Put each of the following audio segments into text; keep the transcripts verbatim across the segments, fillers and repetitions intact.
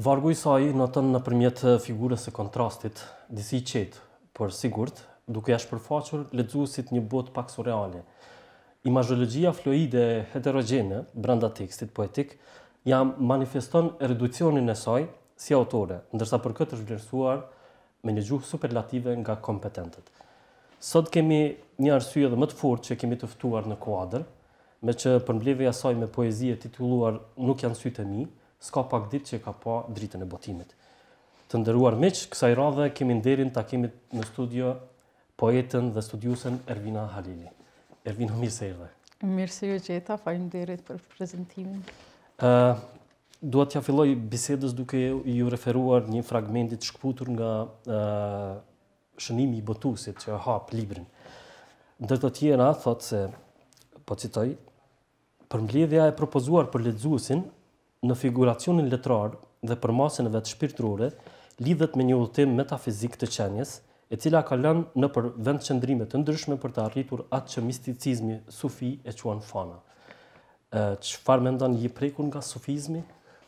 Vargu i saj noton nëpërmjet figurës së kontrastit, disi qetë, por sigurt, duke ja shpërfaqur lexuesit një botë pak surreale. Imazhologjia fluide e heterogjene brenda tekstit poetik ja manifeston erudicionin e saj si autore, ndërsa për këtë është vlerësuar me një gjuhë superlative nga kompetentët. Sot kemi një arsye edhe më të fortë që kemi të ftuar në kuadër, me që përmbledhja e saj me poezi e titulluar Nuk janë sytë e mi, s'ka pak ditë që ka pa dritën e botimit. Të nderuar miq, kësaj radhe kemi nderin takimit në studio poetën dhe studiuesen Ervina Halili. Ervina, mirë se erdhe. Mirë se ju gjeta, faleminderit për prezantimin. Uh, Dua t'ja filloj bisedës duke ju referuar një fragmentit shkputur nga uh, shënimi i botuesit që hap librin. Ndër të tjera thotë se, po citoj, përmbledhja e propozuar për lexuesin në figuracionin letrar dhe për masën e vetë shpirtërore lidhet me një udhëtim metafizik të qenies, e cila ka lënë në për vend qëndrime të ndryshme për të arritur atë që misticizmi sufi e quan fana. Çfarë mendon, je prekur nga sufizmi?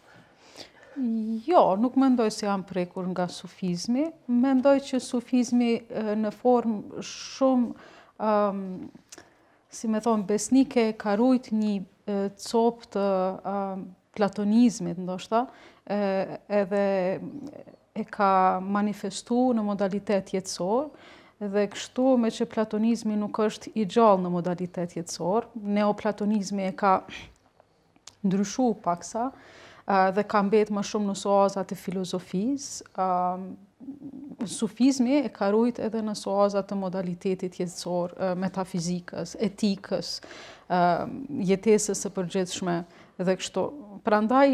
Jo, nuk mendoj se jam prekur nga sufizmi. Mendoj që sufizmi në formë shumë, um, si me thonë, besnike ka rujt një copë të um, platonizmit, ndoshta, edhe e ka manifestu në modalitet jetësor, dhe kështu me që platonizmi nuk është i gjallë në modalitet jetësor, neoplatonizmi e ka ndryshu paksa, dhe ka mbet më shumë në soazat e filozofisë. Sufizmi e ka rujt edhe në soazat të modalitetit jetësor, metafizikës, etikës, jetesës së përgjithshme dhe kështu. Prandaj,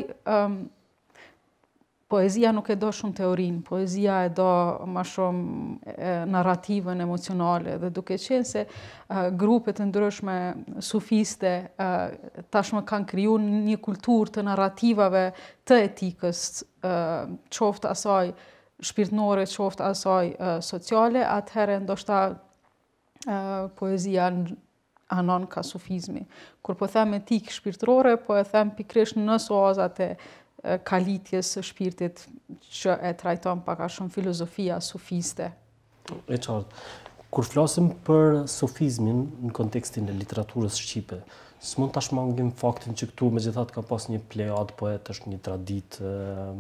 poezia nuk e do shumë teorinë, poezia e do më shumë narrativën emocionale, dhe duke qenë se uh, grupet të ndryshme sufiste uh, tashmë kanë kriju një kulturë të narrativave të etikës, uh, qoftë asaj shpirtënore, qoftë asaj uh, sociale, atëherë ndoshta uh, poezia anon ka sufizmi. Kur po them etikë shpirtërore, po e them pikërisht në soazat e kalitjes së shpirtit që e trajton pak a shumë filozofia sufiste. E qartë. Kur flasim për sufizmin në kontekstin e literaturës shqipe, s'mund ta shmangim faktin që këtu megjithatë ka pas një plejad poetësh, një traditë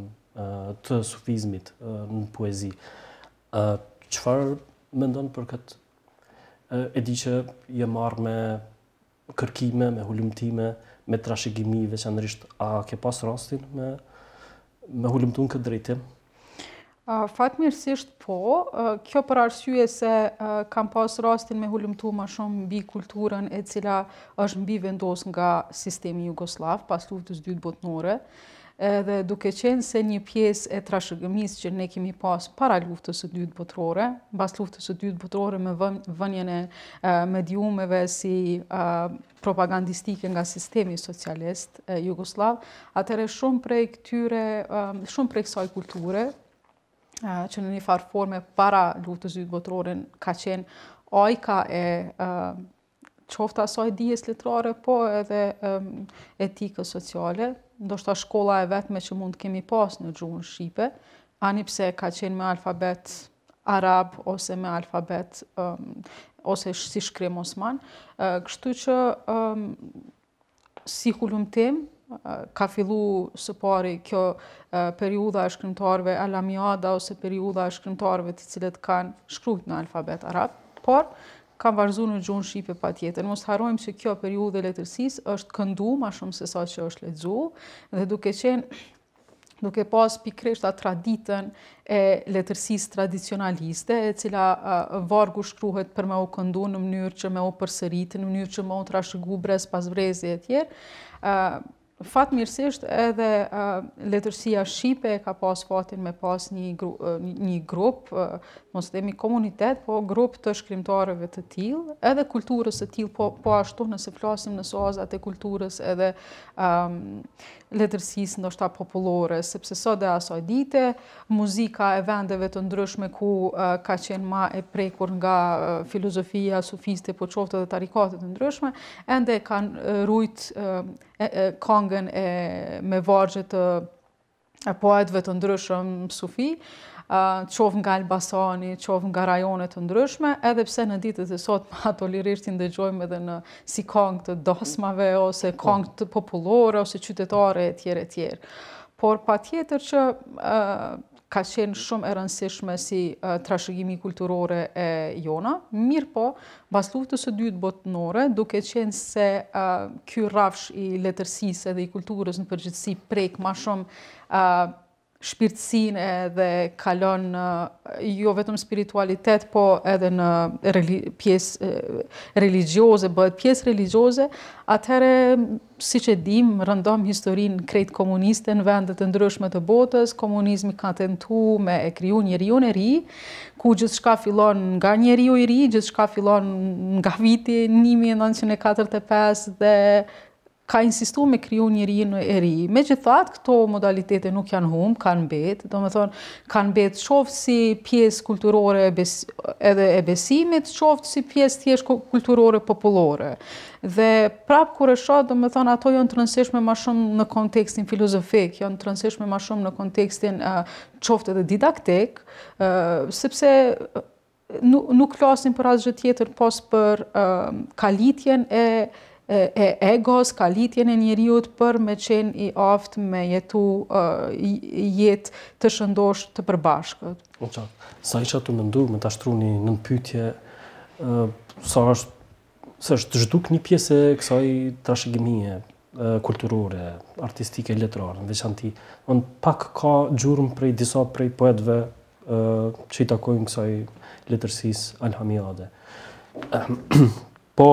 të sufizmit në poezi. Çfarë mendon për këtë? E di që je marrë me kërkime, me hulumtime, me trashëgimi, veçanërisht, a ke pas rastin me, me hulumtu në këtë drejtim? Uh, Fatmirësisht po, uh, kjo për arsye se uh, kam pas rastin me hulumtu ma shumë mbi kulturën e cila është mbi vendos nga sistemi Jugoslav pas luftës dytë botnore, edhe duke qenë se një pjesë e trashëgimisë që ne kemi pas para luftës së dytë botërore, pas luftës së dytë botërore me vënien e uh, mediumeve si uh, propagandistike nga sistemi socialist uh, Jugoslav, atëherë shumë prej këtyre, um, shumë prej kësaj kulture, uh, që në një farë forme para luftës së dytë botërore ka qenë ajka e uh, qoftë asaj dijes letrare, po edhe um, etikës sociale, ndoshta shkolla e vetme që mund kemi pas në gjuhën shqipe, ani pse ka qenë me alfabet arab ose me alfabet um, ose si shkrim osman. Uh, kështu që um, si hulumtim uh, ka fillu së pari kjo uh, periudha e shkrimtarëve alamiada ose periudha e shkrimtarëve të cilët kanë shkruajtur në alfabet arab, por kam vazhdu në gjuhën shqipe pa tjetër. Mos harrojmë që kjo periudhë e letërsisë është këndu ma shumë se sa që është lexu, dhe duke qenë, duke pas pikrisht atë traditën e letërsisë tradicionaliste, e cila uh, vargu shkruhet për me u këndu në mënyrë që me u përsërit, në mënyrë që me u trashëgu brez pas brezi e tjerë, uh, fatmirësisht edhe uh, letërsia shqipe ka pas fatin me pas një, gru, uh, një grup, uh, mos themi komunitet, po grup të shkrimtarëve të tillë, edhe kulturës të tillë, po, po ashtu nëse flasim në soazat e kulturës edhe um, letërsisë ndoshta popullore, sepse sot dhe asaj dite, muzika e vendeve të ndryshme ku uh, ka qenë ma e prekur nga uh, filozofia sufiste, po qoftë edhe tarikatet të ndryshme, ende kanë uh, rujt uh, e, e, kongën e, me vargje të e poetëve të ndryshëm sufi, qoftë nga Elbasani, qoftë nga rajone të ndryshme, edhe pse në ditët e sotme ato lirisht i ndëgjojmë edhe në si këngë të dasmave, ose këngë të popullore, ose qytetare, e tjerë e tjerë. Por patjetër që ka qenë shumë e rëndësishme si trashëgimi kulturore e jona, mirë po, pas luftës së dytë botërore, duke qenë se ky rrafsh i letërsisë dhe i kulturës në përgjithësi prek ma shumë shpirtësinë edhe kalon jo vetëm spiritualitet, po edhe në pjesë religjioze, bëhet pjesë religjioze, atëherë, siç e dim, rëndom historinë krejt komuniste në vendet të ndryshme të botës, komunizmi ka tentuar me e kriju njeriu e ri, ku gjithçka fillon nga njeriu i ri, gjithçka fillon nga viti një mijë e nëntëqind e katërdhjetë e pesë dhe ka insistu me kriju njeriu e ri. Megjithatë, këto modalitete nuk janë humb, kanë mbetë, do me thonë, kanë mbetë qoftë si pjesë kulturore edhe e besimit, qoftë si pjesë thjesht kulturore popullore. Dhe prapë kur e shoh, do me thonë, ato janë të rëndësishme ma shumë në kontekstin filozofik, janë të rëndësishme ma shumë në kontekstin qoftë edhe didaktik, sepse nuk flasim për asgjë tjetër pos për kalitjen e e egos, kalitjen e njeriut për me qenë i aftë me jetu jetë të shëndosh të përbashkët. Sa isha të mëndu me të ashtru një nënpytje, sa është, sa është zhduk një pjesë e kësaj trashëgimie kulturore, artistike, letrare, në veçanti, pak ka gjurëm prej disa prej poetëve që i takojnë kësaj letërsisë alhamiade. Po,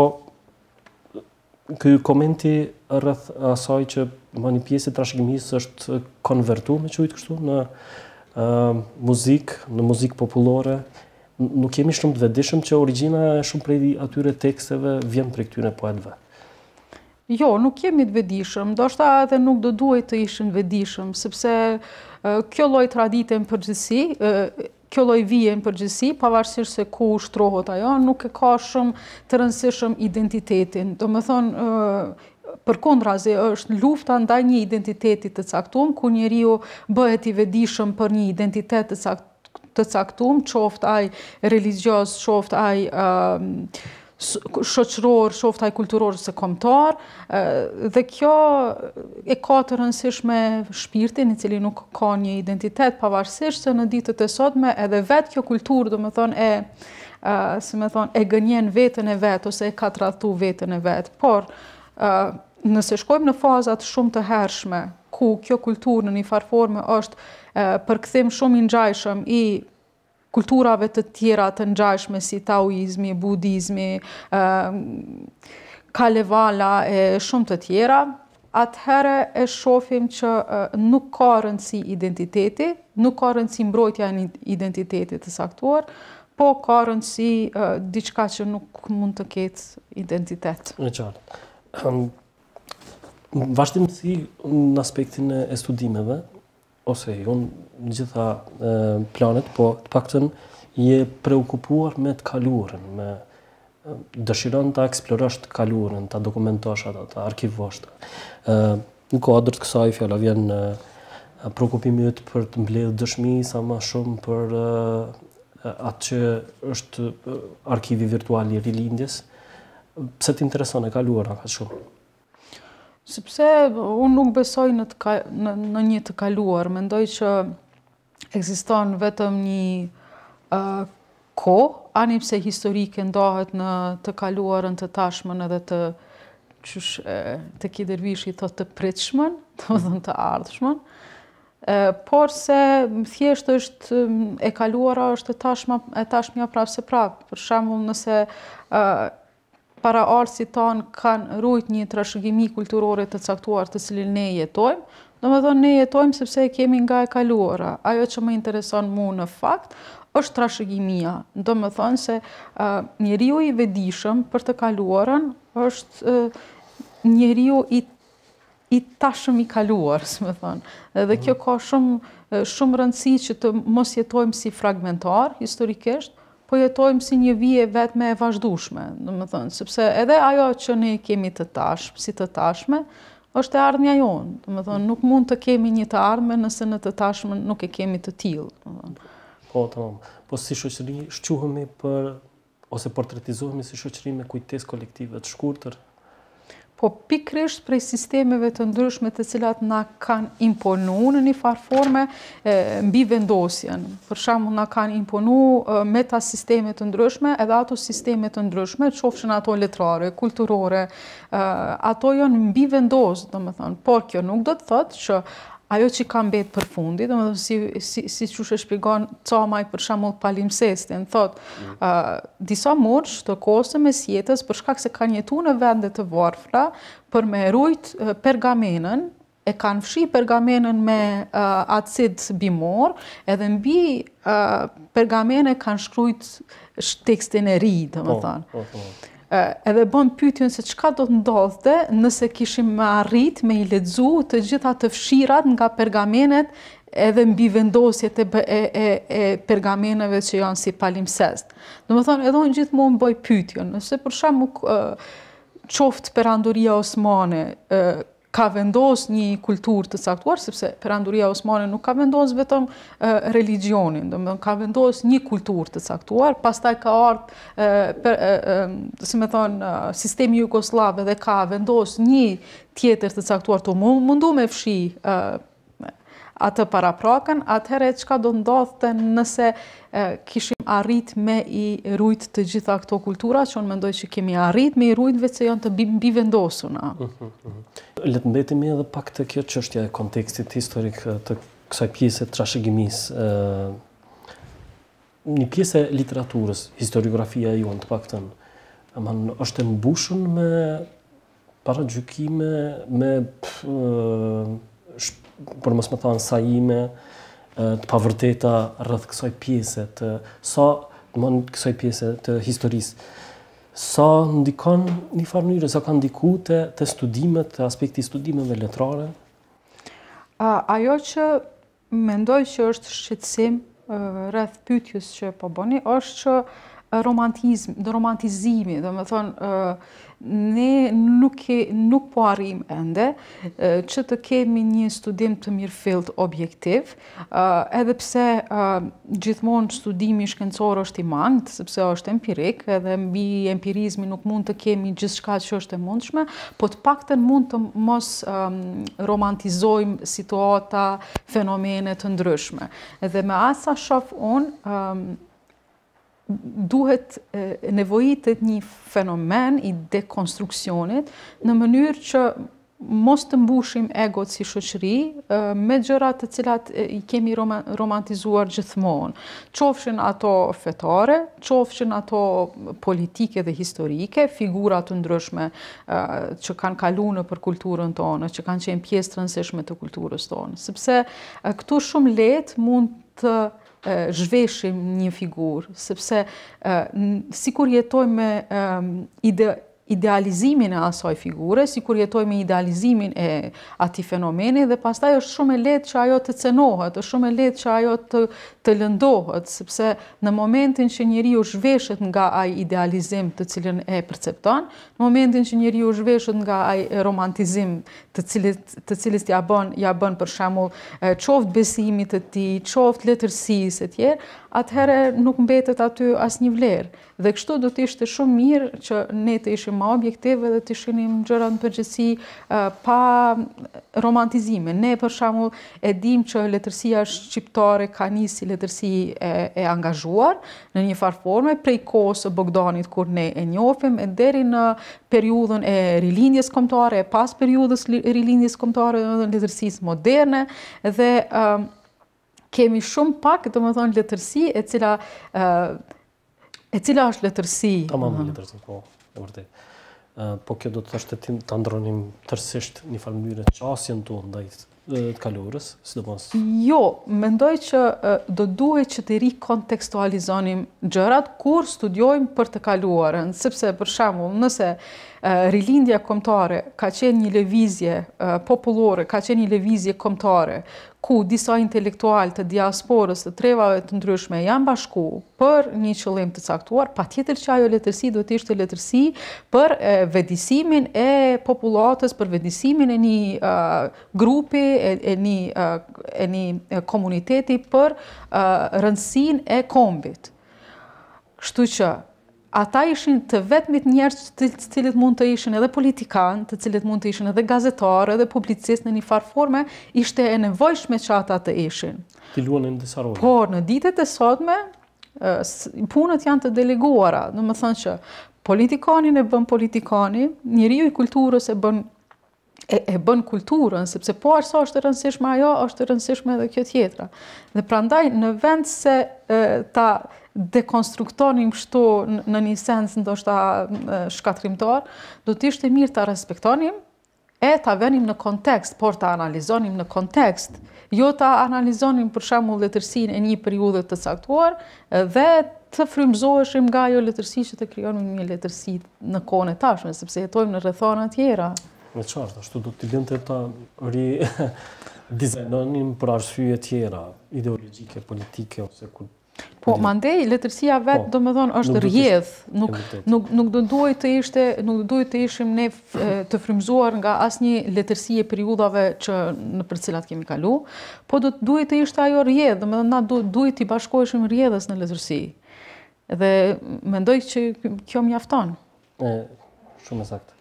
ky komenti rreth asaj që më një pjesë e trashëgimisë është konvertu, me quajtë kështu, në muzikë, në muzikë popullore, nuk jemi shumë të vetëdijshëm që origjina e shumë prej atyre teksteve vjen prej këtyre poetëve. Jo, nuk jemi të vetëdijshëm, ndoshta edhe nuk do duhet të ishin të vetëdijshëm, sepse kjo lloj tradite në përgjithësi, kjo lloj vije në përgjithësi, pavarësisht se ku ushtrohet ajo, nuk e ka shumë të rëndësishëm identitetin. Do me thonë, përkundrazi është lufta ndaj një identiteti të caktuar, ku njeriu bëhet i vetëdijshëm për një identitet të caktuar, të caktuar, qoftë ai religjioz, qoftë ai shoqëror, qoftë ai kulturor ose kombëtar, dhe kjo e ka të rëndësishme shpirtin, i cili nuk ka një identitet, pavarësisht se në ditët e sotme edhe vetë kjo kulturë, do me thonë, e, si me thonë, e gënjen vetën e vetë, ose e ka tradhtu vetën e vetë. Por, nëse shkojmë në fazat shumë të hershme, ku kjo kulturë në një farë forme është përkthim shumë i ngjajshëm i kulturave të tjera të ngjashme si taoizmi, budizmi, kalevala e shumë të tjera, atëherë e shohim që nuk ka rëndësi identiteti, nuk ka rëndësi mbrojtja e identitetit të saktuar, po ka rëndësi diçka që nuk mund të ketë identitet. Në qartë. Vazhdimsi në aspektin e studimeve, ose jo në gjitha planet, po të paktën je preokupuar me të kaluarën, me dëshiron të eksplorosh të kaluarën, të dokumentosh atë, të arkivosh të. Në kuadër të kësaj fjala vjen preokupimi yt për të mbledhur dëshmi sa më shumë për atë që është arkivi virtual i rilindjes. Pse t'intereson e kaluara ka shumë? Sepse unë nuk besoj në, të ka, në, në një të kaluar, mendoj që ekziston vetëm një uh, kohë, ani pse historike ndahet në të kaluarën, të tashmen edhe të qysh, të Ki Dervishi thot të pritshmën, do të thënë të ardhshmën, por se thjesht është e kaluara është e tashma e tashmja prapë se prapë. Për shembull, nëse uh, para arsit tanë kanë rujt një trashëgimi kulturore të caktuar të cilin ne jetojmë, do me thonë ne jetojmë sepse e kemi nga e kaluara. Ajo që më intereson mu në fakt është trashëgimia. Do me thonë se uh, njeriu i vetëdijshëm për të kaluarën është uh, njeriu i, i tashëm i kaluar, si me thonë. Dhe kjo ka shumë, shumë rëndësi që të mos jetojmë si fragmentar, historikisht, po jetojmë si një vije vetme e vazhdueshme, do me thënë, sepse edhe ajo që ne kemi të tashmë, si të tashme, është e ardhmja jonë. Do të thonë, nuk mund të kemi një të ardhme nëse në të tashmen nuk e kemi të tillë. Po, tamam. Po si shoqëri shquhemi për ose portretizohemi si shoqëri me kujtesë kolektive të shkurtër? Po pikrisht prej sistemeve të ndryshme të cilat na kanë imponu në një farë forme mbi vendosjen. Për shembull, na kanë imponu meta sisteme të ndryshme, edhe ato sisteme të ndryshme, qofshin ato letrare, kulturore, ato janë mbi vendos, domethënë, por kjo nuk do të thotë që ajo që ka mbet për fundi, domethënë si si si çush e shpjegon Camaj për shembull palimpsestin, thotë uh, disa murç të kohës së mesjetës për shkak se kanë jetuar në vende të varfra për me rujt uh, pergamenën, e kanë fshi pergamenën me uh, acid bimor, edhe mbi uh, pergamene kanë shkruajt tekstin e ri, domethënë. Po, po, po. Edhe bën pyetjen se çka do të ndodhte nëse kishim arrit me i lexu të gjitha të fshirat nga pergamenet edhe mbi vendosjet e, e, e, e pergameneve që janë si palimpsest. Domethënë, edhe unë gjithmonë bëj pyetjen, nëse për shembull qoftë perandoria osmane ka vendos një kulturë të caktuar, sepse perandoria osmane nuk ka vendos vetëm uh, religionin, domethënë ka vendos një kulturë të caktuar, pastaj ka ardhur uh, si më thon uh, sistemi jugosllav dhe ka vendos një tjetër të caktuar të mundu me fshi uh, atë paraprakën, atëherë çka do ndodhte nëse uh, kishim arrit me i rujt të gjitha këto kultura, që unë mendoj që kemi arrit me i rujt vetë se janë të mbi vendosuna. Uh-huh, uh-huh. Le të mbetemi edhe pak të kjo çështja e kontekstit historik të kësaj pjese të trashëgimisë. Një pjesë e literaturës, historiografia jonë të paktën, aman është e mbushur me paragjykime, me për mos më thënë sajime të pavërteta rreth kësaj pjese të sa, domthon kësaj pjese të historisë. Sa ndikon një farë mënyrë, sa ka ndikuar te, te studimet, te aspekti i studimeve letrare? A, ajo që mendoj që është shqetësim rreth pyetjes që po bëni, është që romantizm, romantizimi, do të thonë ne nuk, ke, nuk po arrim ende që të kemi një studim të mirëfillt objektiv, edhe pse gjithmonë studimi shkencor është i mangët, sepse është empirik, edhe mbi empirizmi nuk mund të kemi gjithçka që është e mundshme, po të paktën mund të mos um, romantizojmë situata, fenomene të ndryshme. Edhe me asa shoh unë, um, duhet nevojitet një fenomen i dekonstruksionit në mënyrë që mos të mbushim egot si shoqëri me gjëra të cilat i kemi romantizuar gjithmonë. Qofshin ato fetare, qofshin ato politike dhe historike, figura të ndryshme që kanë kaluar nëpër kulturën tonë, që kanë qenë pjesë të rëndësishme të kulturës tonë. Sepse këtu shumë lehtë mund të zhveshim një figurë, sepse sikur jetojmë me ide idealizimin e asaj figure, sikur jetojmë me idealizimin e atij fenomeni dhe pastaj është shumë e lehtë që ajo të cenohet, është shumë e lehtë që ajo të të lëndohet, sepse në momentin që njeriu zhveshet nga ai idealizim të cilën e percepton, në momentin që njeriu zhveshet nga ai romantizim të cilit të cilës ja bën ja bën për shembull qoftë besimit të tij, qoftë letërsisë e tjerë, atëherë nuk mbetet aty asnjë vlerë. Dhe kështu do të ishte shumë mirë që ne të ishim më objektive dhe të shinim gjërat në përgjithësi uh, pa romantizime. Ne për shembull e dim që letërsia shqiptare ka nisë si letërsi e, e angazhuar në një farë forme prej kohës së Bogdanit kur ne e njohim e deri në periudhën e rilindjes kombëtare, e pas periudhës rilindjes kombëtare dhe letërsisë moderne dhe uh, kemi shumë pak, domethënë letërsi e cila uh, e cila është letërsi. Tamam, letërsi, po, e vërtet. Uh, po kjo do të thoshte tim ta ndronim tërësisht një farë mënyrë qasjen tonë ndaj të kalorës, sidomos. Jo, mendoj që uh, do duhet që të rikontekstualizonim gjërat kur studiojmë për të kaluarën, sepse për shembull, nëse uh, rilindja kombëtare ka qenë një lëvizje uh, popullore, ka qenë një lëvizje kombëtare, ku disa intelektual të diasporës të trevave të ndryshme janë bashku për një qëllim të caktuar, patjetër që ajo letërsi duhet të ishte letërsi për e, vetëdijsimin e popullatës, për vetëdijsimin e një uh, grupi, e, e një uh, e një komuniteti për uh, rëndësinë e kombit. Kështu që ata ishin të vetmit njerëz të cilët mund të ishin edhe politikan, të cilët mund të ishin edhe gazetarë, edhe publicist në një farë forme, ishte e nevojshme që ata të ishin. Ti luanin disa role. Por në ditët e sotme, punët janë të deleguara, do të thënë që politikanin e bën politikani, njeriu i kulturës e bën e, e bën kulturën, sepse po aq sa është e rëndësishme ajo, është e rëndësishme edhe kjo tjetra. Dhe prandaj në vend se e, ta dekonstruktonim kështu në një sens ndoshta shkatrimtar, do të ishte mirë ta respektonim e ta vënim në kontekst, por ta analizonim në kontekst, jo ta analizonim për shembull letërsinë e një periudhe të caktuar dhe të frymëzoheshim nga ajo letërsi që të krijonim një letërsi në kohën e tashme, sepse jetojmë në rrethana tjera. Me qartë, ashtu do t'i lënë ta ri dizajnonim për arsye tjera, ideologjike, politike ose kur. Po, mandej, letërsia vetë, do me thonë, është rjedh, nuk, nuk, nuk do duhet të ishte, nuk do duhet të ishim ne të frymëzuar nga asnjë letërsi e periudhave që në për cilat kemi kalu, po do duhet të ishte ajo rjedh, do me thonë, na duhet të bashkoheshim rjedhës në letërsi. Dhe mendoj që kjo mjafton. E, shumë saktë.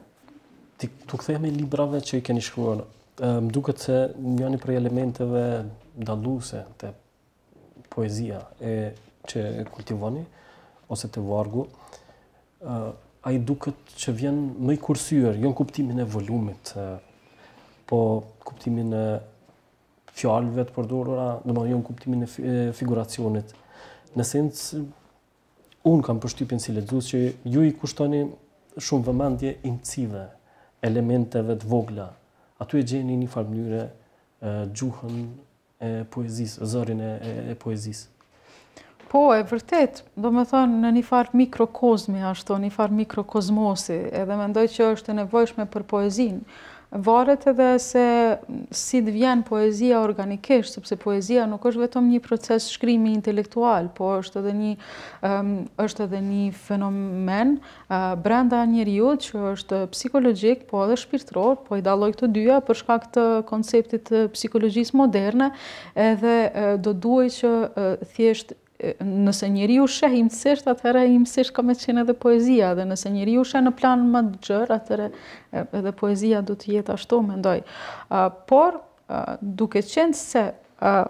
Ti tu kthehemi librave që i keni shkruar. Më duket se njëri prej elementeve dalluese të poezia e që e kultivoni, ose të vargu, uh, a i duket që vjen më i kursyer, jo në kuptimin e volumit, uh, po kuptimin e fjalëve të përdorura, domethënë jo në kuptimin e, e figuracionit. Në sens, unë kam përshtypjen si lexues që ju i kushtoni shumë vëmendje imcive, elementeve të vogla. Aty e gjeni një farë mënyre uh, gjuhën e poezisë, zërin e, e, e poezisë. Po, e vërtet, do me thonë në një farë mikrokozmi ashtu, një farë mikrokozmosi, edhe mendoj që është e nevojshme për poezinë. Varet edhe se si të vjen poezia organikisht, sepse poezia nuk është vetëm një proces shkrimi intelektual, po është edhe një, um, është edhe një fenomen uh, brenda njeriut që është psikologjik, po edhe shpirtëror, po i dalloj këto dyja për shkak të konceptit të psikologjisë moderne, edhe uh, do duhet që uh, thjesht nëse njeriu sheh imësisht, atëherë imësisht ka me qenë edhe poezia, dhe nëse njeriu sheh në plan më të gjerë, atëherë edhe poezia do të jetë ashtu, mendoj. Uh, por, uh, duke qenë se uh,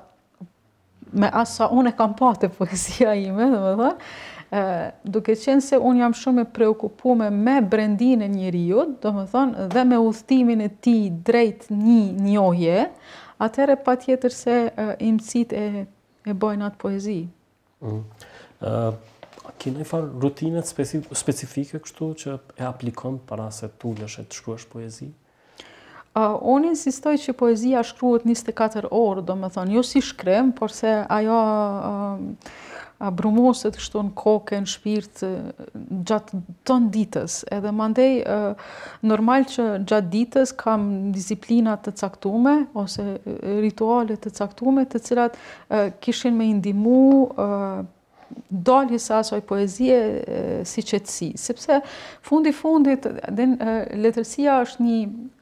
me asa unë e kam pa të poezia ime, dhe me thënë, uh, duke qenë se unë jam shumë e preokupume me brendinë e njeriut, do me thënë, dhe me udhëtimin e tij drejt një njohje, atëherë patjetër se uh, imësit e, e bojnë atë poezi. Mm. Uh, Keni farë rutinet specifike kështu që e aplikon para se t'ulesh e të shkruash poezi? Uh, unë insistoj që poezia shkruhet njëzet e katër orë, do me thonë, jo si shkrim, por se ajo uh, brumoset kështu në kokë, në shpirt, gjatë ton ditës. Edhe mandej, uh, normal që gjatë ditës kam disiplinat të caktume, ose ritualet të caktume, të cilat uh, kishin me indimu uh, daljes së asaj poezie e, si qetësi. Sepse fundi fundit, den, e, letërsia është një,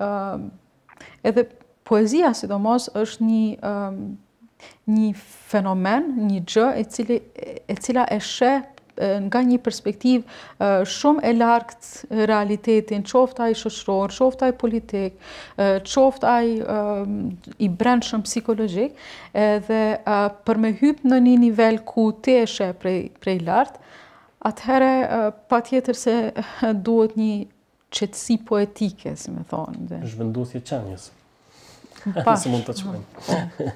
e, edhe poezia sidomos është një, e, një fenomen, një gjë e, cili, e cila e sheh nga një perspektiv uh, shumë e largët realitetin, qoftë ai shoqëror, qoftë ai politik, uh, qoftë ai uh, i brendshëm psikologjik, edhe uh, për me hyp në një nivel ku ti e sheh prej, prej lartë, atëherë uh, patjetër se uh, duhet një qetësi poetike, si me thonë. Dhe... Zhvendosje qenjes. Pash. Se mund të quajmë.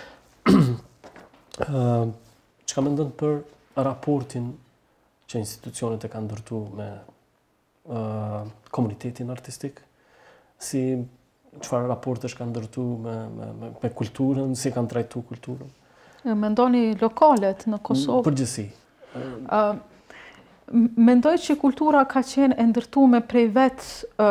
uh, Çka mendon për raportin që institucionet e kanë ndërtu me uh, komunitetin artistik, si çfarë raportesh kanë ndërtu me, me, me, me kulturën, si kanë trajtu kulturën? Mendoni lokalet në Kosovë? Përgjithësi. Uh, mendoj që kultura ka qenë e ndërtuar prej vetë uh,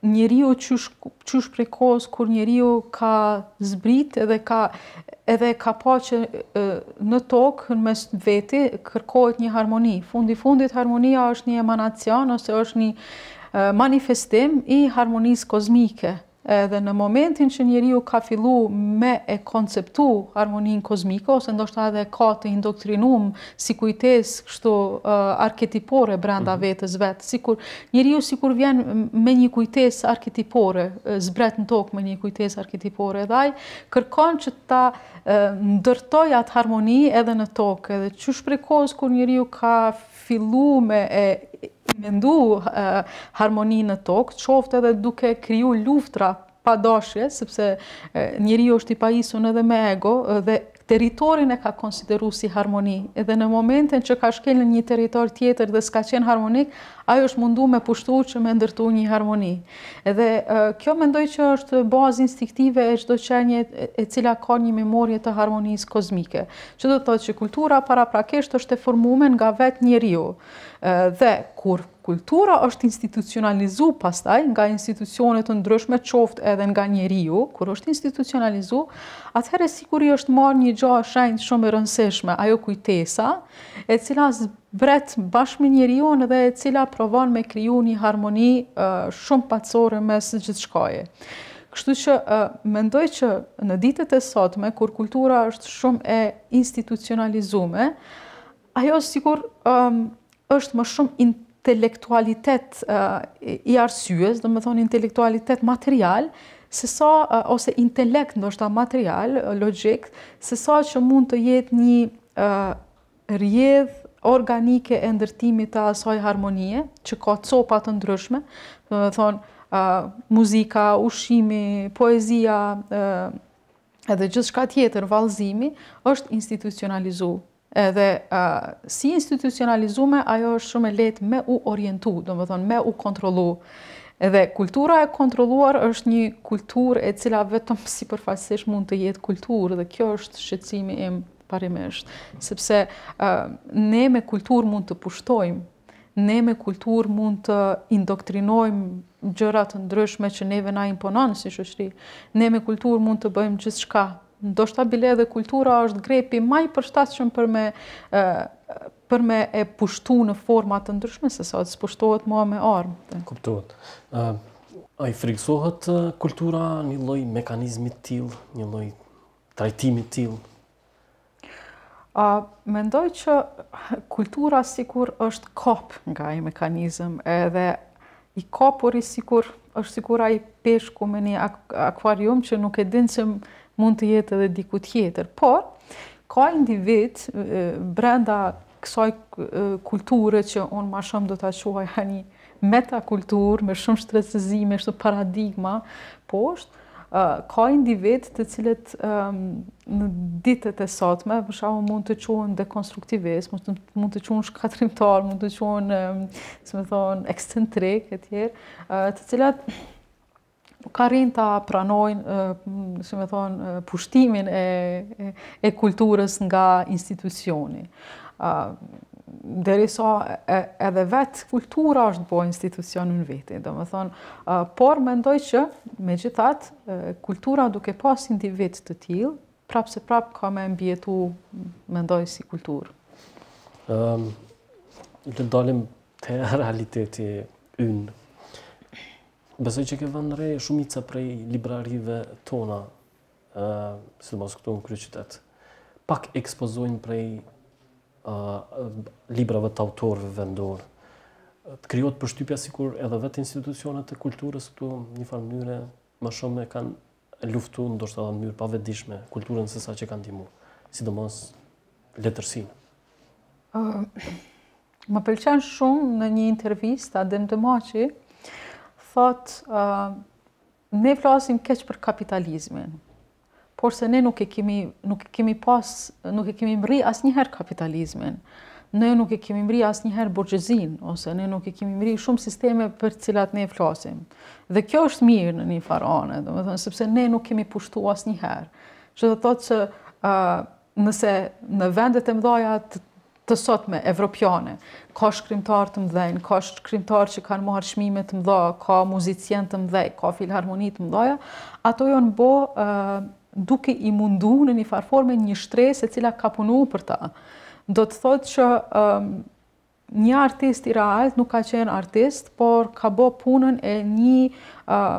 njeriu qysh, qysh prej kohës kur njeriu ka zbrit edhe ka edhe ka pa që në tokë, në mes veti, kërkohet një harmoni. Fundi fundit, harmonia është një emanacion ose është një manifestim i harmonisë kozmike. Edhe në momentin që njeriu ka fillu me e konceptu harmoninë kozmike, ose ndoshta edhe ka të indoktrinum si kujtesë kështu uh, arketipore brenda mm-hmm. vetës vetë, sikur njeriu sikur vjen me një kujtesë arketipore, zbret në tokë me një kujtesë arketipore, dhe ai kërkon që ta uh, ndërtoj atë harmoni edhe në tokë, edhe qysh prej kohës kur njeriu ka fillu me e mendu uh, harmoni në tokë, qoftë edhe duke kriju luftra pa dashje, sepse uh, njeriu është i pajisun edhe me ego dhe territorin e ka konsideru si harmoni. Edhe në momentin që ka shkel në një territor tjetër dhe s'ka qenë harmonik, ajo është mundu me pushtu që me ndërtu një harmoni. Edhe uh, kjo mendoj që është bazë instiktive e çdo qenie e cila ka një memorie të harmonisë kozmike. Që do të thotë që kultura paraprakisht është e formuar nga vetë njeriu. Uh, dhe kur kultura është institucionalizu pastaj nga institucionet të ndryshme, qoftë edhe nga njeriu, kur është institucionalizu, atëherë sikur i është marrë një gjë shenjtë shumë e rëndësishme, ajo kujtesa, e cila zbret bashkë me njeriun dhe e cila provon me kriju një harmoni uh, shumë patësore mes gjithçkaje. Kështu që uh, mendoj që në ditët e sotme, kur kultura është shumë e institucionalizume, ajo sikur um, është më shumë intelektualitet uh, i arsyes, do më thonë intelektualitet material, se sa, uh, ose intelekt ndoshta material, uh, logjik, se sa që mund të jetë një uh, rrjedh organike e ndërtimit të asaj harmonie, që ka copa të ndryshme, do më thonë uh, muzika, ushqimi, poezia, uh, edhe gjithçka tjetër, vallëzimi, është institucionalizu. Edhe uh, si institucionalizume, ajo është shumë e lehtë me u orientu, do më thonë me u kontrollu. Edhe kultura e kontrolluar është një kulturë e cila vetëm sipërfaqësisht mund të jetë kulturë, dhe kjo është shqetësimi im parimisht, sepse uh, ne me kulturë mund të pushtojmë, ne me kulturë mund të indoktrinojmë gjëra të ndryshme që neve na imponon si shoqëri, ne me kulturë mund të bëjmë gjithçka. Ndoshta bile edhe kultura është grepi më i përshtatshëm për me uh, për me e pushtu në forma të ndryshme, se sa të s'pushtohet mua me armë. Kuptohet. Uh, a i friksohet uh, kultura një lloj mekanizmi të tillë, një lloj trajtimi të tillë? Uh, mendoj që kultura sikur është kap nga ai mekanizëm, edhe i kapuri sikur është sikur ai peshku me një ak akvarium që nuk e din që mund të jetë edhe diku tjetër. Por, ka individ e, brenda kësaj kulture që unë ma shumë do të quaj një metakulturë me shumë shtrëcëzime, shumë paradigma poshtë, uh, ka individ të cilët um, në ditët e sotme, për shkakun mund të quhen dekonstruktivist, mund të, mund të quhen shkatrimtar, mund të quhen, um, si më thonë, ekscentrik e tjerë, uh, të cilat ka rinë ta pranojnë, si me thonë, pushtimin e, e, e kulturës nga institucioni. Uh, derisa edhe vetë kultura është bo institucionin veti, do me thonë, uh, por mendoj që, me gjithat, uh, kultura duke pas individ të tillë, prapë se prapë ka me mbjetu, mendoj, si kulturë. Um, të dalim të realiteti ynë. Besoj që ke vënë re shumica prej librarive tona, uh, sidomos këtu në kryeqytet, pak ekspozojnë prej uh, librave të autorëve vendor. Të krijohet përshtypja sikur edhe vetë institucionet e kulturës këtu në një farë mënyre më shumë e kanë luftu, ndoshta në mënyrë pavetdijshme, kulturën se sa që kanë ndihmu, sidomos letërsinë. Uh, më pëlqen shumë në një intervistë Adem Demaçi, thot, uh, ne flasim keq për kapitalizmin, por se ne nuk e kemi, nuk e kemi pas, nuk e kemi mri asnjëherë kapitalizmin, ne nuk e kemi mri asnjëherë burgjezin, ose ne nuk e kemi mri shumë sisteme për cilat ne flasim. Dhe kjo është mirë në një farë anë, domethënë sepse ne nuk kemi pushtu asnjëherë. Që do thotë që uh, nëse në vendet e mëdha të të sotme, evropiane, ka shkrimtar të mëdhenj, ka shkrimtar që kanë marrë çmime të mëdha, ka muzicien të mëdhenj, ka filharmoni të mëdha, ato janë bo uh, duke i mundu në një farë forme një shtresë e cila ka punu për ta. Do të thotë që um, një artist i realt nuk ka qenë artist, por ka bo punën e një uh,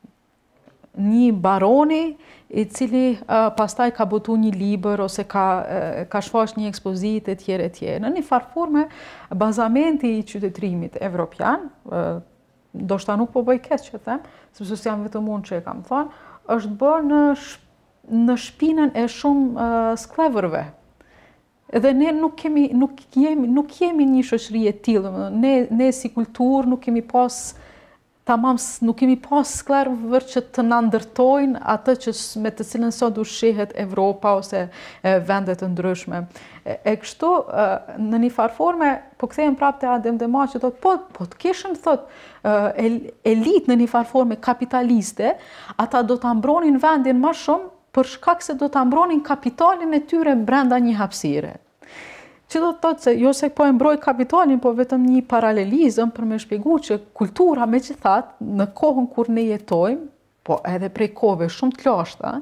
një baroni i cili uh, pastaj ka botu një libër ose ka, uh, ka shfaq një ekspozitë e tjere e tjere. Në një farë forme, bazamenti i qytetërimit evropian, uh, ndoshta nuk po bëj keq që them, sepse s'jam vetëm unë që e kam thënë, është bërë në, sh në shpinën e shumë uh, skleverëve. Edhe ne nuk kemi, nuk jemi, nuk jemi një shoqëri e tillë, ne, ne si kulturë nuk kemi pas tamam nuk kemi pas sklerëve që të na ndërtojnë atë që me të cilën sot ushqehet Evropa ose e, vende të ndryshme. E, e kështu e, në një farë forme po kthehem prapë te Adem Dema që thotë po po të kishin thot elitë në një farë forme kapitaliste, ata do ta mbronin vendin më shumë për shkak se do ta mbronin kapitalin e tyre brenda një hapësire. Që do të thotë se jo se po e mbroj kapitalin, po vetëm një paralelizëm për me shpjegu që kultura megjithatë në kohën kur ne jetojmë, po edhe prej kohëve shumë të lashta,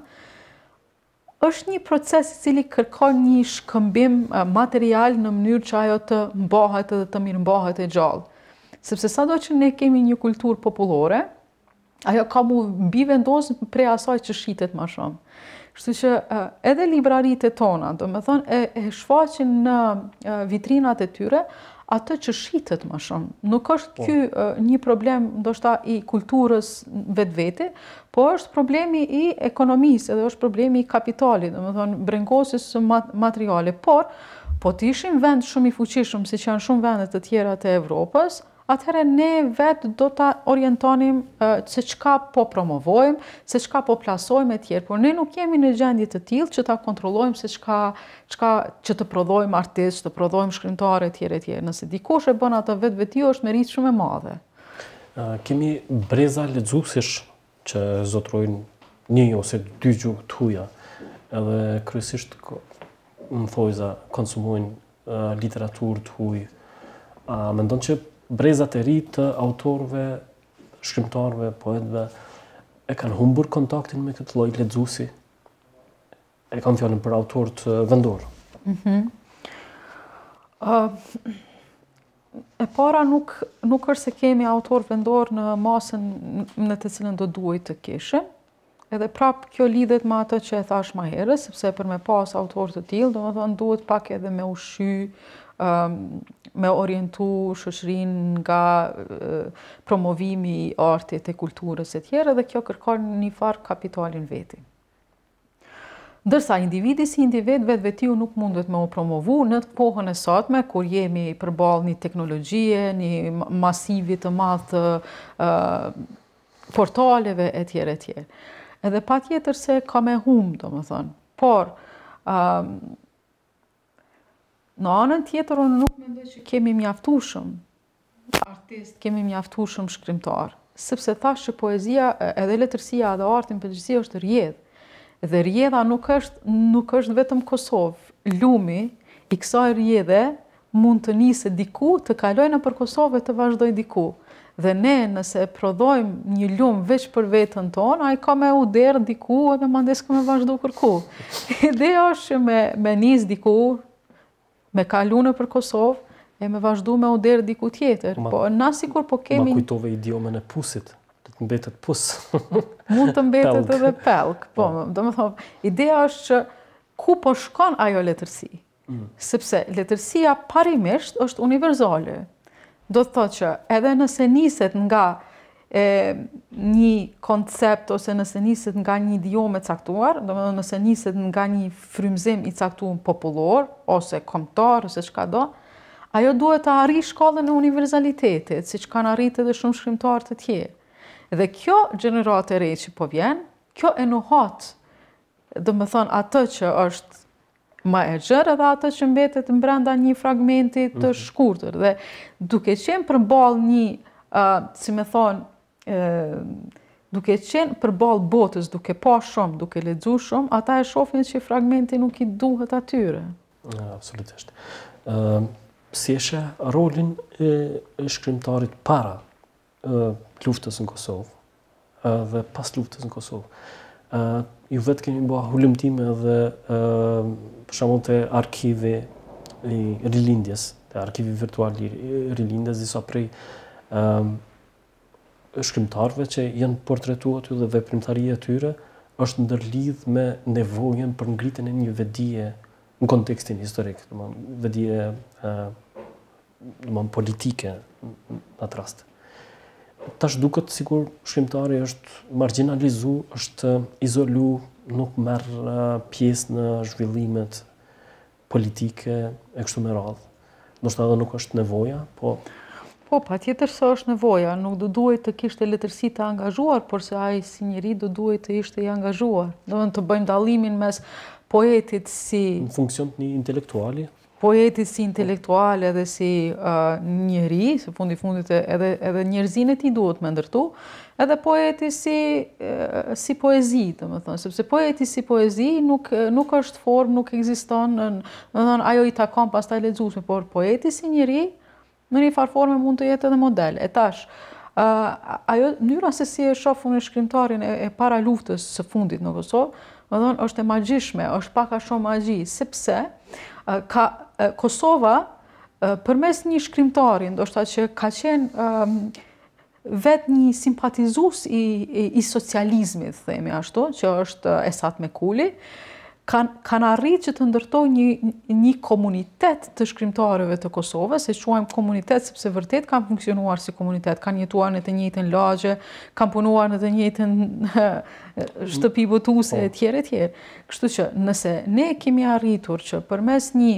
është një proces i cili kërkon një shkëmbim material në mënyrë që ajo të mbahet dhe të mirë mbahet e gjallë. Sepse sado që ne kemi një kulturë popullore, ajo ka mu mbi vendosur prej asaj që shitet më shumë. Kështu që edhe libraritë tona, do me thonë, e, e shfaqin në vitrinat e tyre atë që shitet më shumë. Nuk është ky një problem ndoshta i kulturës vetvete, po është problemi i ekonomisë, edhe është problemi i kapitalit, do me thonë, brengosjes së materiale. Por, po të ishim vend shumë i fuqishëm, si që janë shumë vendet të tjera të Evropës, atëherë ne vetë do ta orientonim uh, se çka po promovojmë, se çka po plasojmë e tjerë, por ne nuk jemi në gjendje të tillë që ta kontrollojmë se çka çka që të prodhojmë artistë, të prodhojmë shkrimtarë e tjerë e tjerë. Nëse dikush e bën atë vetë vetiu është meritë shumë e madhe. Uh, kemi breza lexuesish që zotrojnë një ose dy gjuhë të huaja, edhe kryesisht më thojza konsumojnë uh, literaturë të huaj. A uh, mendon që brezat e ri të autorëve, shkrimtarëve, poetëve e kanë humbur kontaktin me këtë lloj lexuesi? E kam fjalën për autorët vendor. Mm-hmm. uh, e para nuk, nuk është se kemi autor vendor në masën në të cilën do duhet të kishim. Edhe prapë kjo lidhet me atë që e thash më herët, sepse për me pas autor të tillë, domethënë duhet pak edhe me ushqy, um, me orientu shoqërinë nga uh, promovimi i artit e kulturës e tjera, dhe kjo kërkon një farë kapitalin veti. Ndërsa individi si individ vetë vetiu nuk mundet me u promovu në kohën e sotme, kur jemi përballë një teknologjie, një masivit të madh të uh, portaleve e tjera e tjera. Edhe pa tjetër se ka me hum, do më thënë. Por, um, në anën tjetër, unë nuk mendoj që kemi mjaftueshëm artist, kemi mjaftueshëm shkrimtar. Sepse thash që poezia, edhe letërsia dhe arti në përgjithësi është rrjedhë. Dhe rrjedha nuk është, nuk është vetëm Kosovë. Lumi i kësaj rrjedhe mund të nisë diku, të kalojë nëpër Kosovë, të vazhdojë diku. Dhe ne nëse prodhojmë një lum veç për veten tonë, ai ka me u derë diku edhe mandes ka me vazhdu kërku. Ideja është që me, me nis diku, me kalu nëpër Kosovë, e me vazhdu me u derë diku tjetër. Ma, po na sikur po kemi. Ma kujtove idiomen e pusit, të mbetet pus. Mund të mbetet edhe pelk. Po, do me thonë, ideja është që ku po shkon ajo letërsi. Mm. Sepse letërsia parimisht është universale. Do të thotë që edhe nëse niset nga e, një koncept ose nëse niset nga një idiome caktuar, do të thotë nëse niset nga një frymëzim i caktuar popullor ose kombëtar ose çka do, ajo duhet të arrijë shkallën e universalitetit, siç kanë arritur edhe shumë shkrimtarë të tjerë. Dhe kjo gjeneratë e re që po vjen, kjo e nuhat, do të thonë atë që është më e gjerë edhe atë që mbetet brenda një fragmenti të shkurtër. Dhe duke qenë përballë një, uh, si me thonë, uh, duke qenë përballë botës, duke pa shumë, duke lexuar shumë, ata e shohin që fragmenti nuk i duhet atyre. Absolutisht. Si e sheh rolin e shkrimtarit para luftës në Kosovë dhe pas luftës në Kosovë? Ju vetë keni bërë hulumtime edhe për shembull te arkivi i Rilindjes, te arkivi virtual i Rilindjes, disa prej shkrimtarëve që janë portretuar aty dhe veprimtaria e tyre është ndërlidh me nevojën për ngritjen e një vedije në kontekstin historik, domethënë vedije domethënë politike në atë rast. Tash duket sikur shkrimtari është marginalizu, është izolu, nuk merr pjesë në zhvillimet politike e kështu me radhë. Ndoshta edhe nuk është nevoja, po Po, pa tjetër se është nevoja, nuk do duhet të kishte letërsi të angazhuar, por se ai si njeri do duhet të ishte i angazhuar. Do të bëjmë dallimin mes poetit si... Në funksion të një intelektuali? Poetit si intelektual edhe si uh, njeri, se fundi fundit edhe, edhe njerëzin e ti duhet me ndërtu, edhe poeti si, uh, si poezi, të më thënë, sepse poeti si poezi nuk, nuk është formë, nuk ekziston, në, në thënë, ajo i takon pas taj lexuesme, por poeti si njeri, në një farë forme mund të jetë edhe model. E tash, uh, ajo mënyra se si e shoh unë shkrimtarin e, e para luftës së fundit në Kosovë, më thonë, është e magjishme, është pak a shumë magji, sepse uh, ka, uh, Kosova, uh, përmes një shkrimtari, ndoshta që ka qenë um, vetë një simpatizus i, i, i socializmit, themi ashtu, që është uh, Esat Mekuli, kanë kan arrit që të ndërtoj një, një komunitet të shkrimtarëve të Kosovës, se quajmë komunitet sepse vërtet kanë funksionuar si komunitet, kanë jetuar në të njëjtën lagje, kanë punuar në të njëjtën shtëpi botuese e tjerë e tjerë. Kështu që nëse ne kemi arritur që përmes një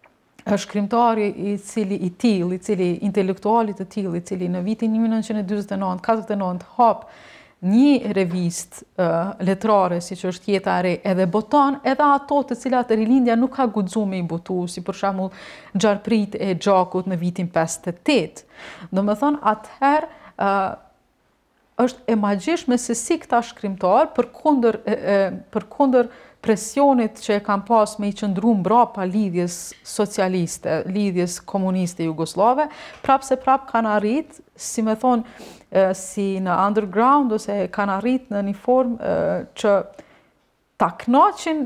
shkrimtari i cili i tillë, i cili intelektuali të tillë, i cili në vitin një mijë nëntëqind e dyzet e nëntë katërdhjetë e nëntë hap një revist uh, letrare, si që është Jeta e Re, edhe boton edhe ato të cilat Rilindja nuk ka guxuar me i botu, si për shembull Gjarprit e Gjakut në vitin pesëdhjetë e tetë. Domethënë, atëherë uh, është e magjishme se si këta shkrimtar përkundër përkundër presionit që e kanë pas me i qëndru mbrapa lidhjes socialiste, lidhjes komuniste jugoslave, prap se prap kanë arrit, si me thonë, si në underground, ose kanë arrit në një formë që ta knaqin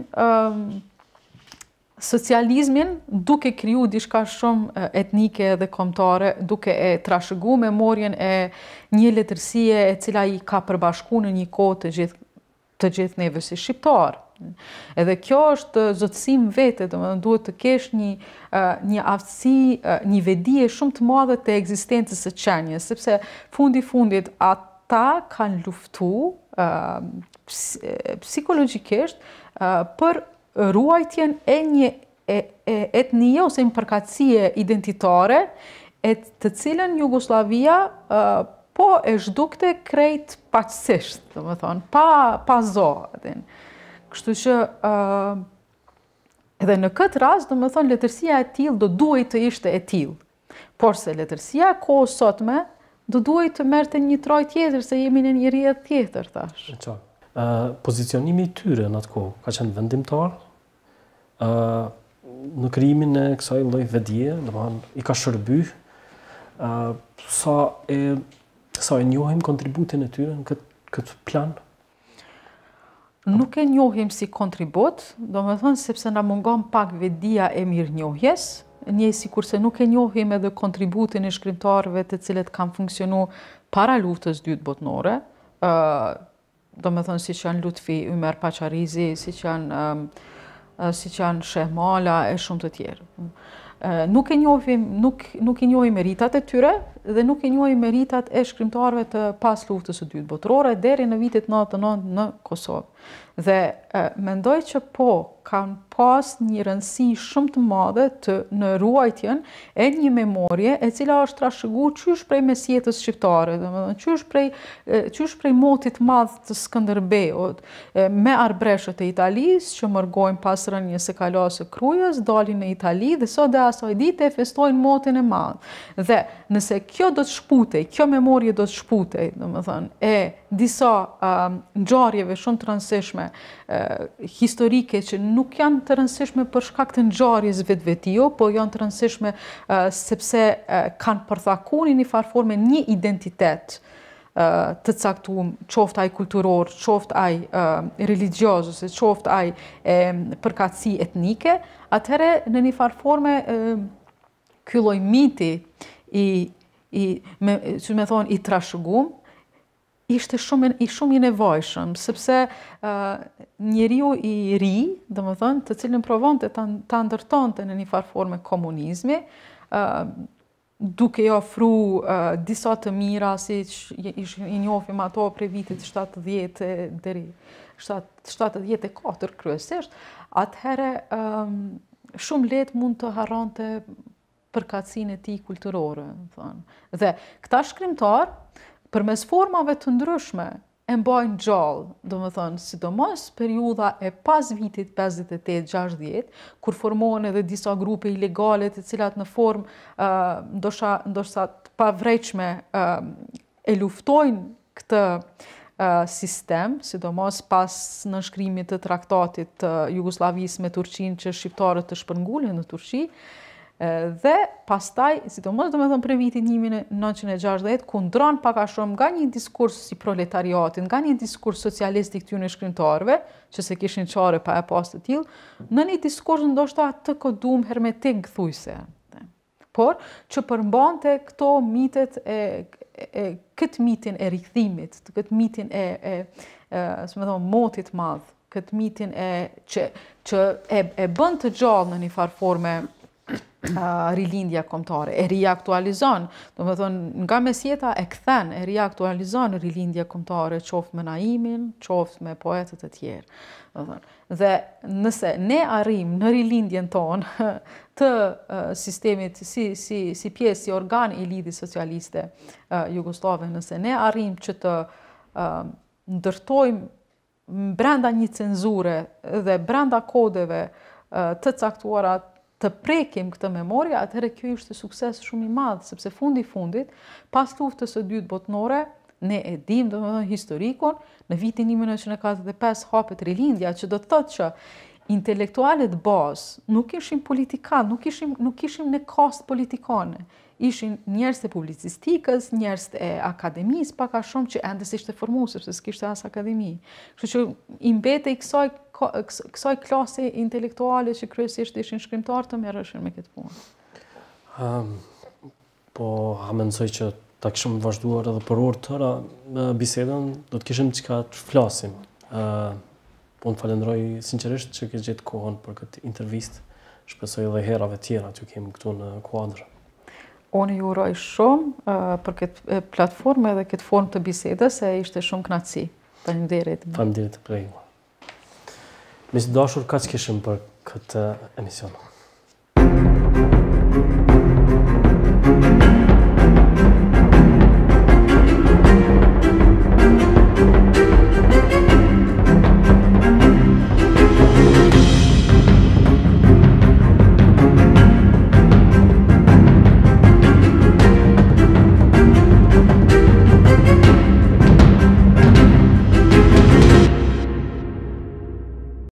socializmin duke kriju diçka shumë etnike dhe kombëtare, duke e trashëgu memorien e një letërsie e cila i ka përbashku në një kohë të gjithë të gjithë neve si shqiptarë. Edhe kjo është zotësim vete, domethënë duhet të kesh një një aftësi, një vedije shumë të madhe të ekzistencës së qenies, sepse fundi fundit ata kanë luftuar psikologjikisht për ruajtjen e një etnie ose një përkatësie identitare, e të cilën Jugoslavia po e zhdukte krejt paqësisht, domethënë, pa pa zonë. Kështu që uh, edhe në këtë rast, domethënë, letërsia e tillë do duhet të ishte e tillë. Por se letërsia e kohës sotme do duhet të merrte një troj tjetër, se jemi në një rrjet tjetër tash. Uh, pozicionimi i tyre në atë kohë ka qenë vendimtar uh, në krijimin e kësaj lloj vedije, domethënë i ka shërbyer uh, sa e sa e njohim kontributin e tyre në këtë, këtë plan? Nuk e njohim si kontribut, do me thonë sepse na mungon pak vedia e mirënjohjes, një sikurse nuk e njohim edhe kontributin e shkrimtarëve të cilët kanë funksionu para luftës dytë botnore, uh, do me thonë si që janë Lutfi Ymer Paqarizi, si që janë, um, si që janë Sheh Mala e shumë të tjerë. Uh, nuk e njohim, nuk, nuk i njohim meritat e tyre dhe nuk i njohim meritat e shkrimtarëve të pas luftës së dytë botërore deri në vitet nëntëdhjetë e nëntë në Kosovë. Dhe e, mendoj që po, kanë pas një rëndësi shumë të madhe të në ruajtjen e një memorie e cila është trashëguar qysh prej mesjetës shqiptare, domethënë qysh prej qysh prej motit madh të Skënderbeut, me arbreshët e Italisë që mërgojnë pas rënies së kalas së Krujës, dalin në Itali dhe sot dhe asaj dite e festojnë motin e madh. Dhe nëse kjo do të shputej, kjo memorie do të shputej, domethënë, e disa uh, ngjarjeve shumë të rëndësishme uh, historike që nuk janë të rëndësishme për shkak të ngjarjes vetvetio, po janë të rëndësishme uh, sepse uh, kanë përthakuar në një farë forme një identitet uh, të caktuar, qoftë ai kulturor, qoftë ai uh, religios ose qoftë ai um, përkatësi etnike, atëherë në një farë forme uh, ky lloj miti i i me si më thon i trashëguar ishte shumë i shumë i nevojshëm sepse uh, njeriu i ri, domethënë, të cilin provonte ta ta ndërtonte në një farë forme komunizmi, uh, duke i ofruar uh, disa të mira siç i njohim ato prej vitit shtatëdhjetë deri shtatëdhjetë e katër kryesisht, atëherë um, shumë lehtë mund të harronte përkatësinë e tij kulturore, thonë. Dhe këta shkrimtar, përmes formave të ndryshme, e mbajnë gjallë, domethënë, sidomos periudha e pas vitit pesëdhjetë e tetë gjashtëdhjetë, kur formohen edhe disa grupe ilegale të cilat në formë uh, ndoshta ndoshta të pavrejtshme uh, e luftojnë këtë uh, sistem, sidomos pas nënshkrimit të traktatit të uh, Jugosllavisë me Turqinë që shqiptarët të shpërngulën në Turqi. Dhe pastaj, sidomos domethënë prej vitit një mijë e nëntëqind e gjashtëdhjetë, ku ndron pak a shumë nga një diskurs si proletariatit, nga një diskurs socialist i këtyre shkrimtarëve, që se kishin çare pa e pas të tillë, në një diskurs ndoshta të kodum hermetik thuajse. Por që përmbante këto mitet e, e, e këtë mitin e rikthimit, këtë mitin e, e, e si më thon, motit madh, këtë mitin e që që e, e bën të gjallë në një farë forme Uh, rilindja kombëtare, e riaktualizon, do më thonë, nga mesjeta e kthen, e riaktualizon rilindja kombëtare, qoftë me Naimin, qoftë me poetët e tjerë. Dhe nëse ne arrim në rilindjen tonë të uh, sistemit si, si, si pjesë, si organ i lidhjes socialiste uh, jugoslave, nëse ne arrim që të uh, ndërtojmë brenda një cenzure dhe brenda kodeve uh, të caktuara të prekim këtë memorie, atëherë kjo ishte sukses shumë i madh, sepse fundi fundit, pas luftës së dytë botërore, ne e dim domethënë historikun, në vitin një mijë e nëntëqind e katërdhjetë e pesë hapet rilindja, që do të thotë që intelektualët bazë nuk ishin politikanë, nuk ishim nuk ishim në kast politikane. Ishin njerëz të publicistikës, njerëz të akademisë, pak a shumë që ende s'ishte formuar sepse s'kishte as akademi. Kështu që i mbetej kësaj kësaj klase intelektuale që kryesisht ishin shkrimtarë të merreshin me këtë punë. Um, po ha mendoj që ta kishim vazhduar edhe për orë tëra bisedën, do të kishim çka të flasim. Uh, po unë falenderoj sinqerisht që ke gjetë kohën për këtë intervistë. Shpresoj edhe herave tjera që kemi këtu në kuadër. Unë ju uroj shumë uh, për këtë platformë dhe këtë formë të bisedës, e ishte shumë kënaqësi. Faleminderit. Faleminderit për ju. Miq dashur, kaq kishim për këtë emision.